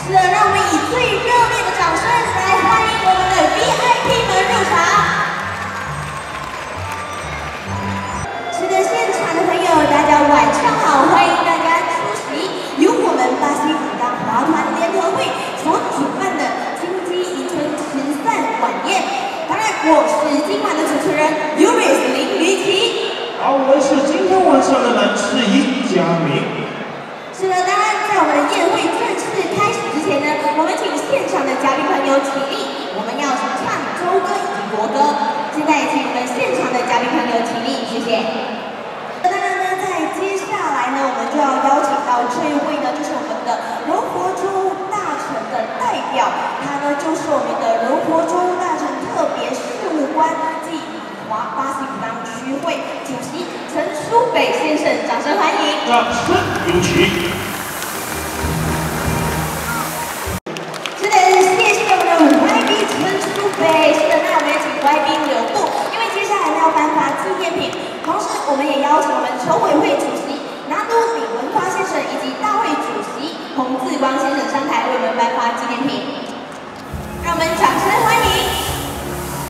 是的，让我们以最热烈的掌声来欢迎我们的 VIP 们入场。是的，现场的朋友，大家晚上好，欢迎大家出席由我们巴西古当华团联合会所主办的金鸡迎春慈善晚宴。当然，我是今晚的主持人 Uris 林雨琪。 好，我是今天晚上的男士尹佳明。 是的，当然，在我们的宴会正式开始之前呢，我们请现场的嘉宾朋友起立，我们要唱州歌以及国歌。现在请我们现场的嘉宾朋友起立，谢谢。当然呢，在接下来呢，我们就要邀请到这一位呢，就是我们的柔佛州大臣的代表，他呢就是我们的柔佛州大臣特别事务官暨巴西古当区会主席陈书北先生，掌声欢迎！ 掌声有请。 是的，谢谢我们的 YB 陈书北。是的，那我们也请 YB 留步，因为接下来要颁发纪念品，同时我们也邀请我们筹委会主席拿督李文发先生以及大会主席洪志光先生上台为我们颁发纪念品，让我们掌声欢迎。